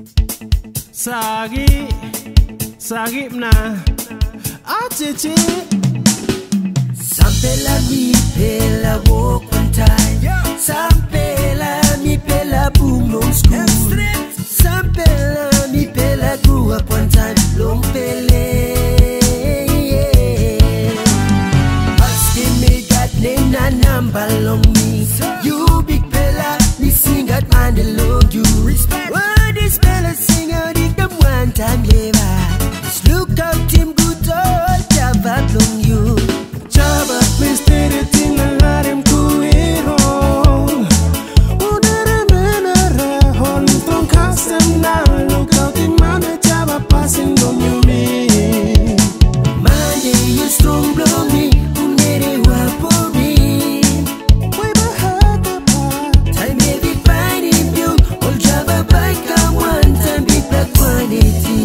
Sagi na achichi. Some pela mi pela walk one time. Some pela mi pela boom long school. Some pela mi pela grew up one time. Long pele. Ask me got name na number long me. You big pela, me sing at man alone you. Why this pela sing out it them one time lever. Just look out him good old Java long you. Java please stay the thing and let him cool it on. Who did a man a hold from custom now? Look out the man Java passing on you me. Mande you strong blow me. Who made it work for me? We behind the part. Time every finding you. Old Java bike come one time big black quantity.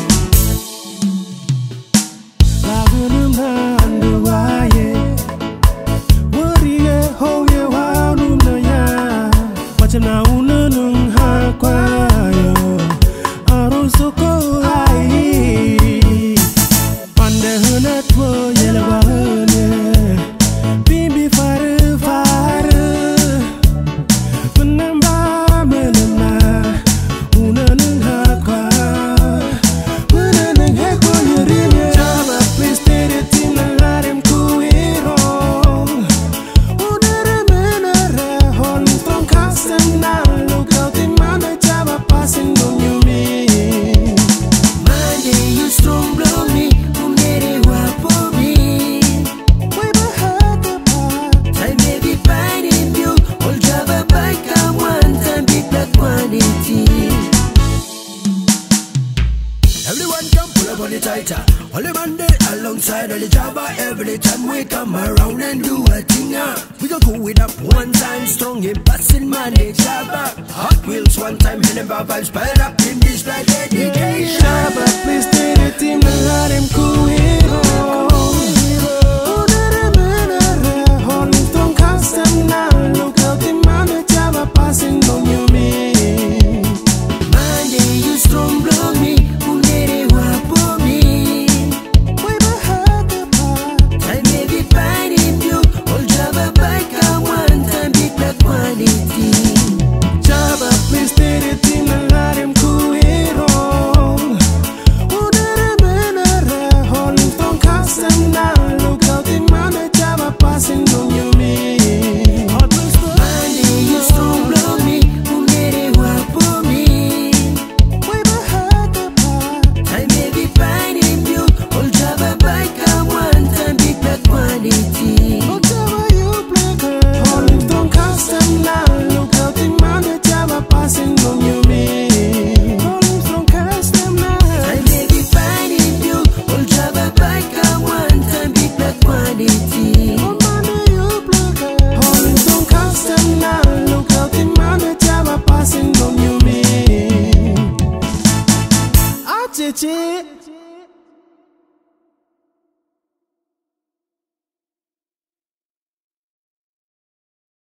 Na una nung ha kwayo arusoko ai pande huna two yele wahne bimbi fare fare menamba menema una nung ha kwa una nung ha kwa yerinya Java please stay the team na larem kuiro una remena hon from custom now. Look out the man Java passing on you me. Mande you strong blow me. Who made it work for me? We behind the part. Time every finding you. Old Java bike come one time big black quantity. Everyone come pull up on the tighter. Only Monday alongside of the Java. Every time we come around and do a thing we gon' go it up one time strong in passing Monday Java. Hot Wheels one time HENIEBAH VIBZ spread up in this like dedication. Java please stay the team and let him cool it on. Holding from custom now. Look out the man Java passing on you me. Monday you strong blow me. Who made it work for me? We behind the part. Time every finding you. Old Java bike come one time big black quantity. Java please stay the team and let him cool it on. Who did a man holding from custom now? Look out the man Java passing on you me. Monday you strong blow me. Who made it work for me? We behind the part. Time every finding you. Old Java bike come one time big black quantity. Oh Java you play girl. Holding from custom now. Look out the man Java passing on you me. Holding from custom now. Time every finding you. Old Java bike come one time big black quantity. Oh man you play girl. Holding from custom now. Look out the man Java passing on you me. Achichi.